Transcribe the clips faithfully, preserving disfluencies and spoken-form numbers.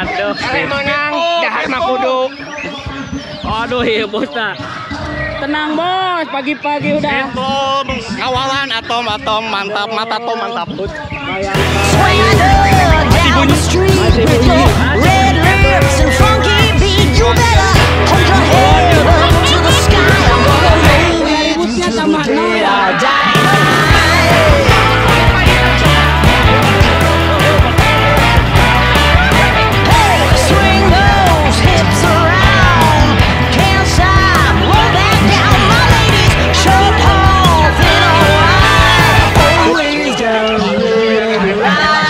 Aduh, eh menang, dahar mah kudu. Aduh, iya bos tak. Tenang bos, pagi-pagi udah. Atom, kawalan atom atom mantap mata atom mantap. Swing down the street with your red lips and funky beat. You better hold your head up to the sky. I'm gonna make you till I die. Hey, swing those hips around. Can't stop, roll back down. My ladies, shut off in a while. Always down, baby, right.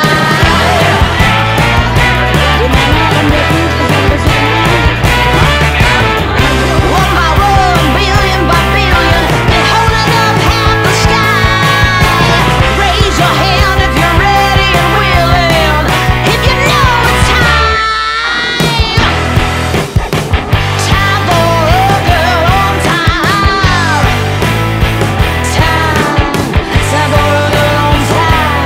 One by one, billion by billion, been holding up half the sky. Raise your hand if you're ready and willing, if you know it's time. Time for a girl on time. Time, time for a girl on time.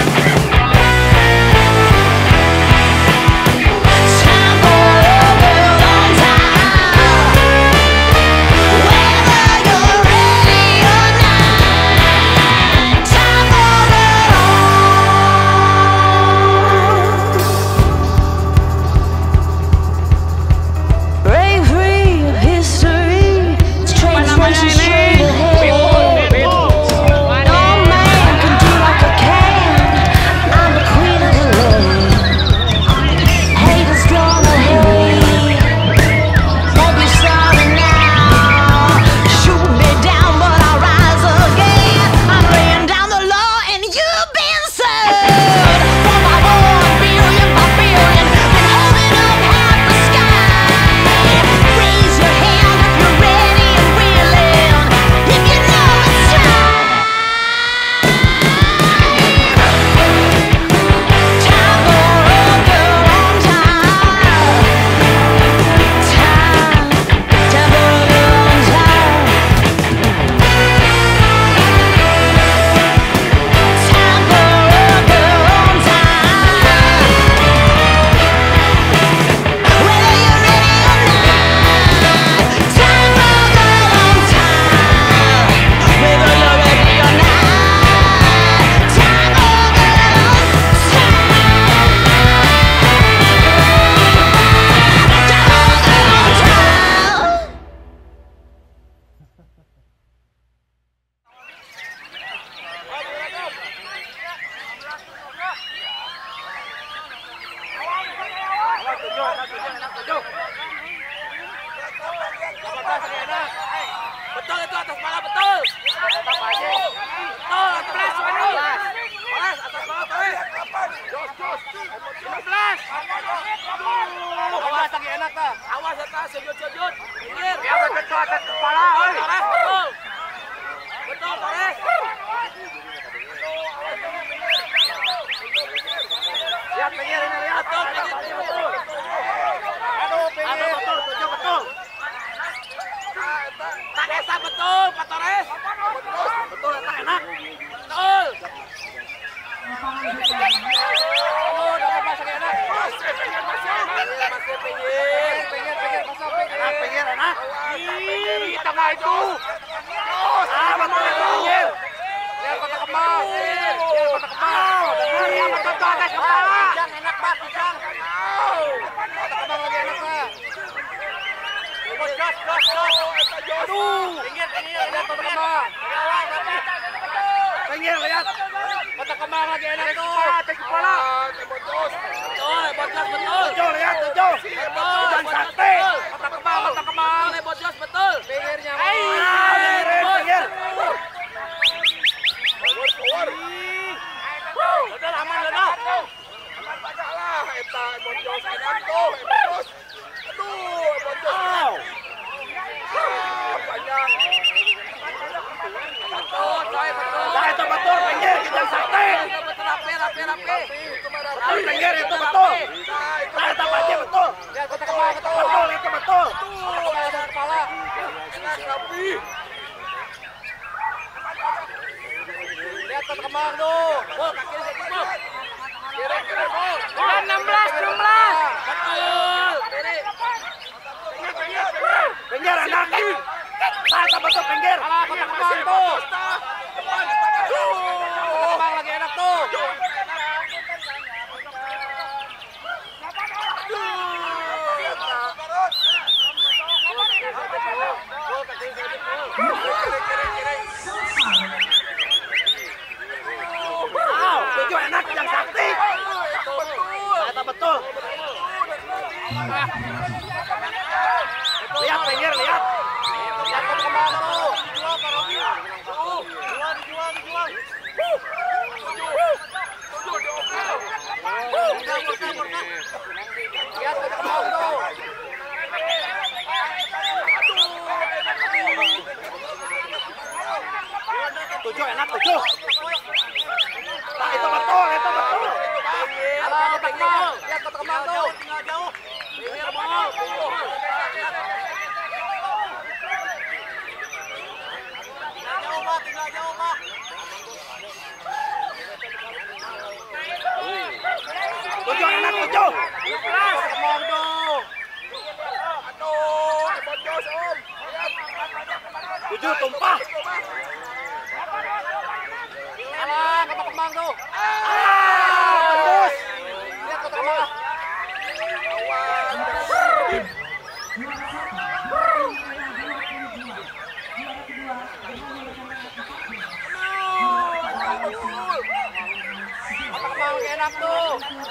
Time for a girl on time. Whether you're ready or not, time for it all. Break free of history, straight face and straight ahead. No man can do like I can. I'm the queen of the land. Hate is gonna hate. Won't be sorry now. Shoot me down, but I'll rise again. I'm laying down the law, and you've been served. One by one, billion by billion, been holding up half the sky. Raise your hand if you're ready and willing, if you know it's time. Time for a girl on time. Time, time for a girl on time. Time for a girl on time. Whether you're ready or not, time for a girl on time. Whether you're ready or not, time for a girl on time. Betul itu atas kepala betul. Betul, sebelas sebelas. Belas atas kepala betul. Jos jos. lima belas. Awas lagi enak tak? Awas atas sujud sujud. Pinggir. Ya betul atas kepala. Betul, betul. Betul, Torres. Lihat pinggir ini lihat. Betul, pinggir betul. Aduh, pinggir. Betul, betul, betul. Tak esak betul, Pak Torres. Betul, tak enak. Betul. Oh, dapat masuk enak. Masih pinggir, masih. Masih pinggir, pinggir, pinggir, masuk pinggir. Enak, pinggir, enak. Ih, tengah itu. Ah, betul itu pinggir. Lihat kotak kembang. Lihat kotak kembang. Lihat betul tuh atas kepala. Pijang enak, Pak, pijang. Kotak kembang lagi enak, Pak. Gas, gas, gas. Aduh. Pinggir, pinggir. Lihat kotak kembang. Pinggir, lihat. Kotak kembang lagi enak tuh. Atas kepala. Betul, betul, betul. Tujuh, lihat, tujuh. Betul, dan sate. Kotak kembang, kotak kembang. Lebot jos, betul. Pinggirnya. Pinggir, pinggir. Power, power. Udah aman, udah. Aman banyak lah. Eta, lebot jos. Enak tuh, lebot jos. Aduh, lebot jos. Panjang. Betul, coy, betul. Nah, itu betul, pinggir, kita sate. Betul, rapi, rapi, rapi. Betul, pinggir, itu betul. Nah, itu pasti betul. Lihat, kotak kepala, kotak kepala. Betul, itu betul. Betul, ada kepala. Enak, rapi. Lihat kotak kembang tuh. Oh, kaki ini, kaki ini. Kira-kira, oh. enam belas, enam belas. Eta betul. Lihat pinggir, lihat. Lihat kemana tuh. Dijual, Pak Robi. Tuh, dijual, dijual, dijual. Tujuh, diokel. Lihat kemana tuh. Tujuh enak, tujuh. Nah, itu betul, itu betul. Alah, kotak kembang. Lihat kotak kembang tuh. Tinggal jauh. Pinggir bal. Tinggal jauh, Pak. Tinggal jauh, Pak. Tujuh enak, tujuh. Keras, kembang tuh. Aduh, bocos, Om. Tujuh tumpah. Alah, kotak kembang tuh. Ah, tembus. Lihat kotak kembang. Kotak kembang enak tuh.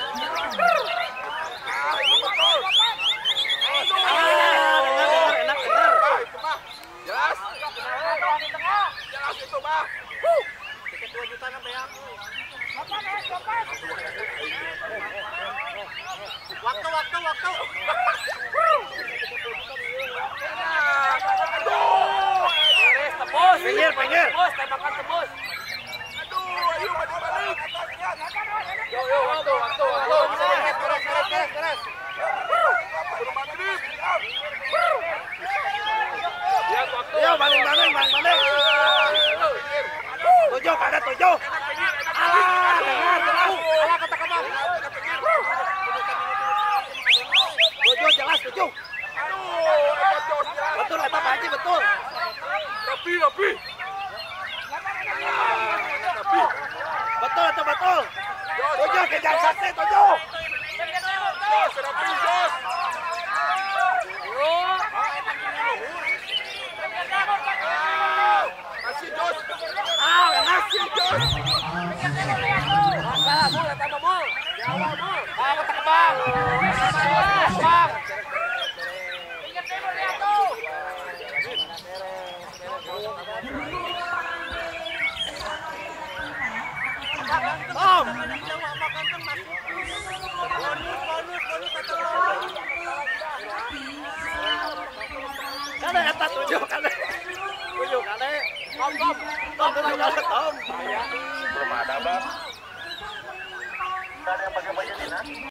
Ah, benar, enak, benar. Jelas. Jelas itu, Bang. Tiket dua juta kan, Bang. Waktu, waktu, waktu. Aduh, tebus. Pinggir, pinggir. Tebus, tembakan tebus. Aduh, ayo balik-balik. Yo, yo, waktu, waktu, waktu. Beres, beres, beres, beres, beres. Lihat waktu. Yo, balik-balik, balik-balik. Tujuh, ada tujuh. Alah, dengar, dengar. Alah, kata kembang. Tujuh, jelas, tujuh. Betul, kata Pak Haji, betul. Tapi, tapi. Betul, itu betul. Tujuh, kejar sakti, tujuh. Jos, rapi, Jos. Masih Jos. Ah, masih Jos. Masalah, Bul, tambah Bul. Jawa, Bul. Ah, kotak kembang. Kembang. Ingat timur, lihat tuh. Om. Kada eta tujuh kada. Tujuh kada. Om, om. Tom, tujuh kada, Tom. Belum ada, Bang. Ada yang pakai baju dinas?